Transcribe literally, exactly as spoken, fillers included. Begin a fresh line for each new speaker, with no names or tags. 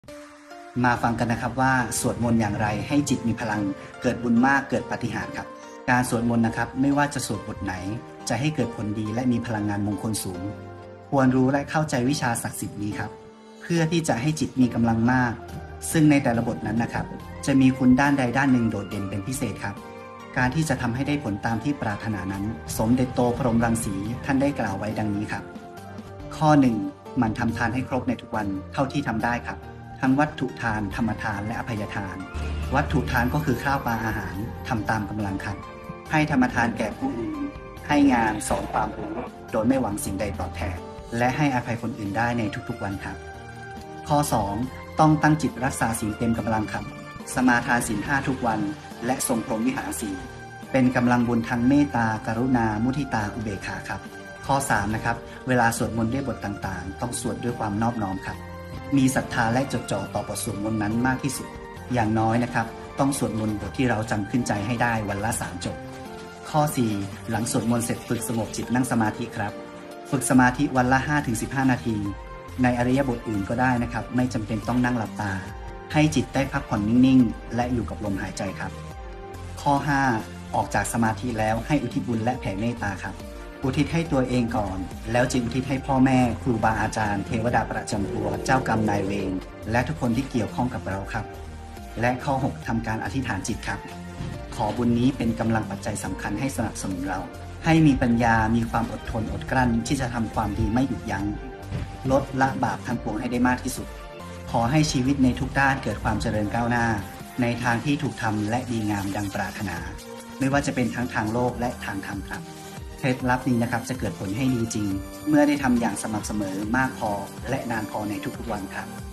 มาฟังกันนะครับว่าสวดมนต์อย่างไรให้จิตมีพลังเกิดบุญมากเกิดปาฏิหาริย์ครับการสวดมนต์นะครับไม่ว่าจะสวดบทไหนจะให้เกิดผลดีและมีพลังงานมงคลสูงควรรู้และเข้าใจวิชาศักดิ์สิทธิ์นี้ครับเพื่อที่จะให้จิตมีกำลังมากซึ่งในแต่ละบทนั้นนะครับจะมีคุณด้านใดด้านหนึ่งโดดเด่นเป็นพิเศษครับการที่จะทำให้ได้ผลตามที่ปรารถนานั้นสมเด็จโตพรหมรังสีท่านได้กล่าวไว้ดังนี้ครับข้อหนึ่งหมั่นทำทานให้ครบในทุกวันเท่าที่ทำได้ครับทั้งวัตถุทานธรรมทานและอภัยทานวัตถุทานก็คือข้าวปลาอาหารทำตามกำลังครับให้ธรรมทานแก่ผู้อื่นให้งานสอนความรู้โดยไม่หวังสิ่งใดตอบแทนและให้อภัยคนอื่นได้ในทุกๆวันครับข้อสองต้องตั้งจิตรักษาศีลเต็มกำลังครับสมาทานศีลห้าทุกวันและทรงพรหมวิหารสี่เป็นกำลังบุญทางเมตตากรุณามุทิตาอุเบกขาครับข้อสามนะครับเวลาสวดมนต์ด้วยบทต่างๆต้องสวดด้วยความนอบน้อมครับมีศรัทธาและจดจ่อต่อบทสวดมนต์นั้นมากที่สุดอย่างน้อยนะครับต้องสวดมนต์บทที่เราจำขึ้นใจให้ได้วันละสามจบข้อสี่หลังสวดมนต์เสร็จฝึกสงบจิตนั่งสมาธิครับฝึกสมาธิวันละ ห้าถึงสิบห้า นาทีในอริยบทอื่นก็ได้นะครับไม่จำเป็นต้องนั่งหลับตาให้จิตได้พักผ่อนนิ่งๆและอยู่กับลมหายใจครับข้อห้าออกจากสมาธิแล้วให้อุทิศบุญและแผ่เมตตาครับอุทิศให้ตัวเองก่อนแล้วจึงอุทิศให้พ่อแม่ครูบาอาจารย์เทวดาประจำตัวเจ้ากรรมนายเวรและทุกคนที่เกี่ยวข้องกับเราครับและข้อหกทำการอธิษฐานจิตครับขอบุญนี้เป็นกำลังปัจจัยสำคัญให้สนับสนุนเราให้มีปัญญามีความอดทนอดกลั้นที่จะทำความดีไม่หยุดยั้งลดละบาปทั้งปวงให้ได้มากที่สุดขอให้ชีวิตในทุกด้านเกิดความเจริญก้าวหน้าในทางที่ถูกทำและดีงามดังปรารถนาไม่ว่าจะเป็นทั้งทางโลกและทางธรรมครับเคล็ดลับนี้นะครับจะเกิดผลให้ดีจริงเมื่อได้ทำอย่างสม่ำเสมอมากพอและนานพอในทุกๆวันครับ